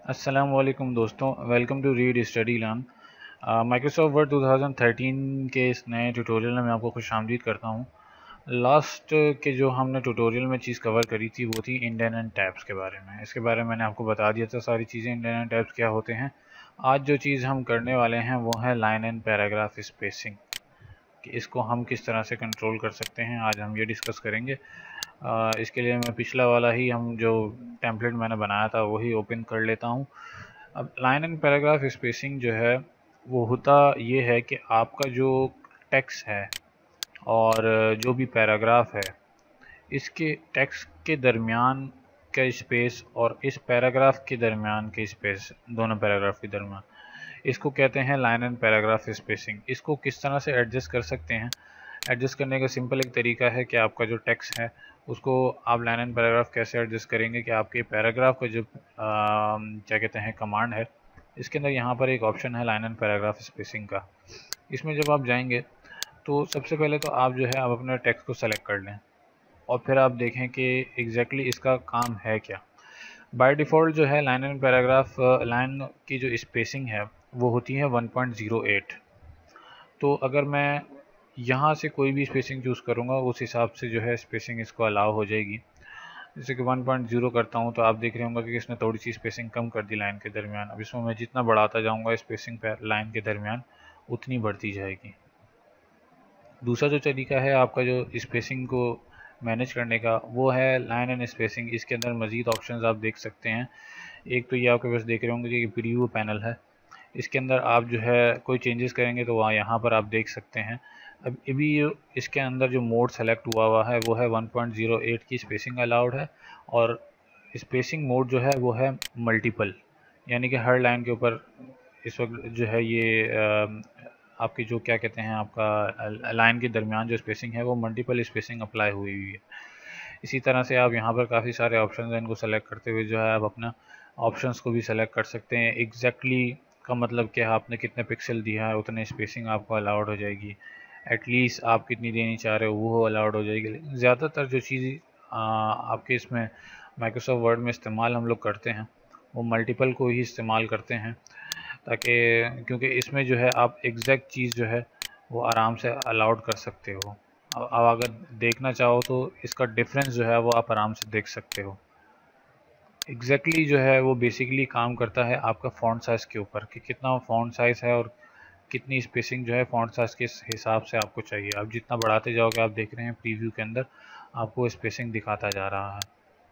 अस्सलाम वालेकुम दोस्तों, welcome to read study learn. Microsoft Word 2013 के इस नए ट्यूटोरियल में मैं आपको खुशामदीद करता हूँ। लास्ट के जो हमने ट्यूटोरियल में चीज़ कवर करी थी वो थी इंडेंट टैब्स के बारे में। इसके बारे में मैंने आपको बता दिया था सारी चीज़ें, इंडेंट टैब्स क्या होते हैं। आज जो चीज़ हम करने वाले हैं वो है लाइन एंड पैराग्राफ स्पेसिंग, कि इसको हम किस तरह से कंट्रोल कर सकते हैं। आज हम ये डिस्कस करेंगे। इसके लिए मैं पिछला वाला ही हम जो टेम्पलेट मैंने बनाया था वही ओपन कर लेता हूँ। अब लाइन एंड पैराग्राफ स्पेसिंग जो है वो होता ये है कि आपका जो टेक्स्ट है और जो भी पैराग्राफ है, इसके टेक्स्ट के दरमियान का स्पेस और इस पैराग्राफ के दरमियान के स्पेस, दोनों पैराग्राफ के दरमियान, इसको कहते हैं लाइन एंड पैराग्राफ स्पेसिंग। इसको किस तरह से एडजस्ट कर सकते हैं? एडजस्ट करने का सिंपल एक तरीका है कि आपका जो टेक्स्ट है उसको आप लाइन एंड पैराग्राफ कैसे एडजस्ट करेंगे कि आपके पैराग्राफ का जो क्या कहते हैं कमांड है, इसके अंदर यहाँ पर एक ऑप्शन है लाइन एंड पैराग्राफ स्पेसिंग का। इसमें जब आप जाएंगे तो सबसे पहले तो आप जो है आप अपने टेक्स्ट को सेलेक्ट कर लें और फिर आप देखें कि एग्जैक्टली इसका काम है क्या। बाय डिफ़ॉल्ट जो है लाइन एंड पैराग्राफ लाइन की जो स्पेसिंग है वो होती है 1.08। तो अगर मैं यहाँ से कोई भी स्पेसिंग चूज़ करूँगा उस हिसाब से जो है स्पेसिंग इसको अलाउ हो जाएगी। जैसे कि 1.0 करता हूँ तो आप देख रहे होंगे कि इसने थोड़ी सी स्पेसिंग कम कर दी लाइन के दरमियान। अब इसमें मैं जितना बढ़ाता जाऊँगा स्पेसिंग लाइन के दरमियान उतनी बढ़ती जाएगी। दूसरा जो तरीका है आपका जो स्पेसिंग को मैनेज करने का वो है लाइन एंड स्पेसिंग। इसके अंदर मज़ीद ऑप्शंस आप देख सकते हैं। एक तो ये आपके पास देख रहे होंगे कि प्रीव्यू पैनल है, इसके अंदर आप जो है कोई चेंजेस करेंगे तो वहाँ यहाँ पर आप देख सकते हैं। अब अभी इसके अंदर जो मोड सेलेक्ट हुआ है वो है 1.08 की स्पेसिंग अलाउड है, और स्पेसिंग मोड जो है वो है मल्टीपल, यानी कि हर लाइन के ऊपर इस वक्त जो है ये आपकी जो क्या कहते हैं आपका लाइन के दरमियान जो स्पेसिंग है वो मल्टीपल स्पेसिंग अप्लाई हुई है। इसी तरह से आप यहाँ पर काफ़ी सारे ऑप्शन हैं, इनको सेलेक्ट करते हुए जो है आप अपना ऑप्शंस को भी सेलेक्ट कर सकते हैं। एग्जैक्टली का मतलब कि आपने कितने पिक्सल दिया है उतने स्पेसिंग आपको अलाउड हो जाएगी। एटलीस्ट आप कितनी देनी चाह रहे हो वो अलाउड हो जाएगी। लेकिन ज़्यादातर जो चीज़ आपके इसमें माइक्रोसॉफ्ट वर्ड में इस्तेमाल हम लोग करते हैं वो मल्टीपल को ही इस्तेमाल करते हैं, ताकि क्योंकि इसमें जो है आप एग्जैक्ट चीज़ जो है वो आराम से अलाउड कर सकते हो। अब अगर देखना चाहो तो इसका डिफरेंस जो है वो आप आराम से देख सकते हो। एग्जैक्टली जो है वो बेसिकली काम करता है आपका फ़ॉन्ट साइज़ के ऊपर कि कितना फ़ॉन्ट साइज़ है और कितनी स्पेसिंग जो है फ़ॉन्ट साइज़ के हिसाब से आपको चाहिए। आप जितना बढ़ाते जाओगे आप देख रहे हैं प्रीव्यू के अंदर आपको स्पेसिंग दिखाता जा रहा है।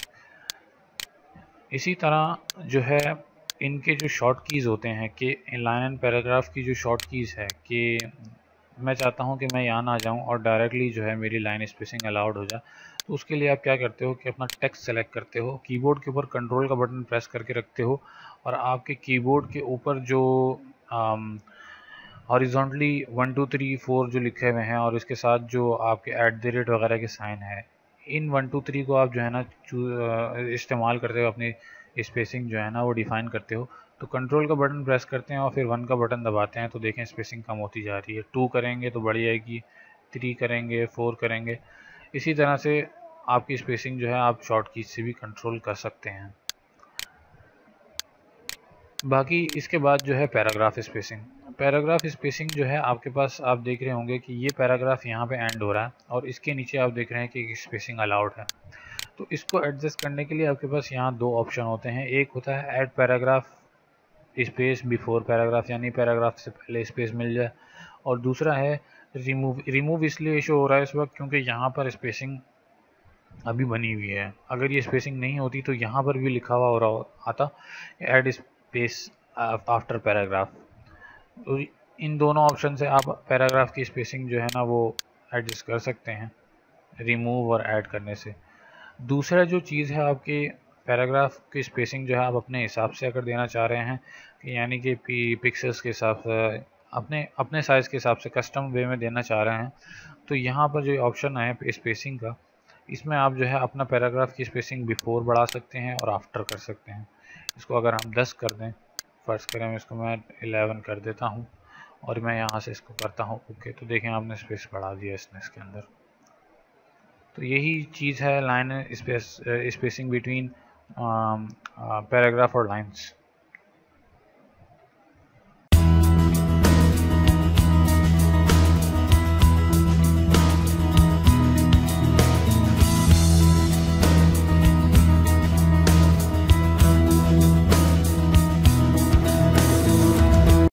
इसी तरह जो है इनके जो शॉर्ट कीज़ होते हैं कि लाइन एंड पैराग्राफ की जो शॉर्ट कीज़ है कि मैं चाहता हूं कि मैं यहाँ ना जाऊं और डायरेक्टली जो है मेरी लाइन स्पेसिंग अलाउड हो जाए, तो उसके लिए आप क्या करते हो कि अपना टेक्स्ट सेलेक्ट करते हो, कीबोर्ड के ऊपर कंट्रोल का बटन प्रेस करके रखते हो और आपके कीबोर्ड के ऊपर जो हॉरिजॉन्टली 1 2 3 4 जो लिखे हुए हैं और इसके साथ जो आपके @ वगैरह के साइन है, इन 1 2 3 को आप जो है ना इस्तेमाल करते हो अपनी स्पेसिंग जो है ना वो डिफ़ाइन करते हो। तो कंट्रोल का बटन प्रेस करते हैं और फिर 1 का बटन दबाते हैं तो देखें स्पेसिंग कम होती जा रही है। 2 करेंगे तो बढ़ जाएगी, 3 करेंगे, 4 करेंगे। इसी तरह से आपकी स्पेसिंग जो है आप शॉर्ट कीज से भी कंट्रोल कर सकते हैं। बाकी इसके बाद जो है पैराग्राफ स्पेसिंग। पैराग्राफ स्पेसिंग जो है आपके पास आप देख रहे होंगे कि ये पैराग्राफ यहाँ पे एंड हो रहा है और इसके नीचे आप देख रहे हैं कि स्पेसिंग अलाउड है। तो इसको एडजस्ट करने के लिए आपके पास यहाँ दो ऑप्शन होते हैं। एक होता है add paragraph space before paragraph, यानी पैराग्राफ से पहले स्पेस मिल जाए, और दूसरा है रिमूव। रिमूव इसलिए शो हो रहा है इस वक्त क्योंकि यहाँ पर स्पेसिंग अभी बनी हुई है। अगर ये स्पेसिंग नहीं होती तो यहाँ पर भी लिखा हुआ हो रहा आता ऐड स्पेस आफ्टर पैराग्राफ। तो इन दोनों ऑप्शन से आप पैराग्राफ की स्पेसिंग जो है ना वो एडजस्ट कर सकते हैं रिमूव और ऐड करने से। दूसरा जो चीज़ है आपकी पैराग्राफ की स्पेसिंग जो है आप अपने हिसाब से अगर देना चाह रहे हैं कि यानी कि पिक्सेल्स के हिसाब से अपने अपने साइज़ के हिसाब से कस्टम वे में देना चाह रहे हैं, तो यहाँ पर जो ऑप्शन है स्पेसिंग का, इसमें आप जो है अपना पैराग्राफ की स्पेसिंग बिफोर बढ़ा सकते हैं और आफ्टर कर सकते हैं। इसको अगर हम 10 कर दें, फ़र्ज़ करें इसको मैं 11 कर देता हूँ और मैं यहाँ से इसको करता हूँ ओके, तो देखें आपने स्पेस बढ़ा दिया इसने इसके अंदर। तो यही चीज़ है लाइन स्पेसिंग बिटवीन पैराग्राफ और लाइंस।